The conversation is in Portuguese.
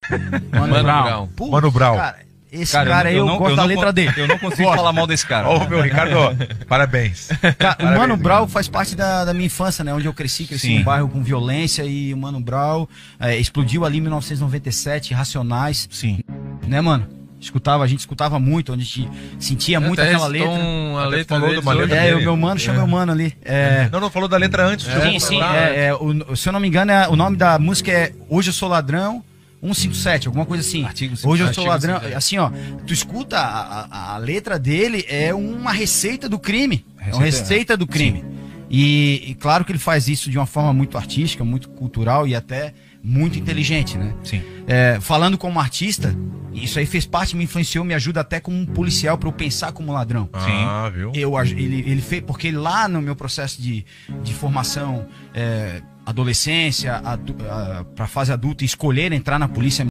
Mano Brown. Putz, Mano Brown. Cara, esse cara aí, eu gosto da letra dele. Eu não consigo falar mal desse cara. Ô, meu Ricardo, parabéns. Cara, o Mano Brown faz parte da minha infância, né? Onde eu cresci Sim. num bairro com violência e o Mano Brown explodiu ali em 1997, Racionais. Sim. Né, mano? A gente escutava muito, onde a gente sentia muito Até aquela letra. A Até letra falou deles de uma hoje. letra É, dele. o meu mano chama meu mano ali. Não falou da letra antes. Sim. Se eu não me engano, o nome da música é Hoje Eu Sou Ladrão 157, alguma coisa assim. Artigo 57. Hoje eu sou Artigo ladrão. 57. Assim, ó, tu escuta a letra dele, é uma receita do crime. É uma receita do crime. E claro que ele faz isso de uma forma muito artística, muito cultural e até muito inteligente, né? Sim. Falando como artista, isso aí fez parte, me influenciou, me ajuda até como um policial para eu pensar como ladrão. Ah, viu? Ele fez, porque lá no meu processo de formação, adolescência, para fase adulta, escolher entrar na polícia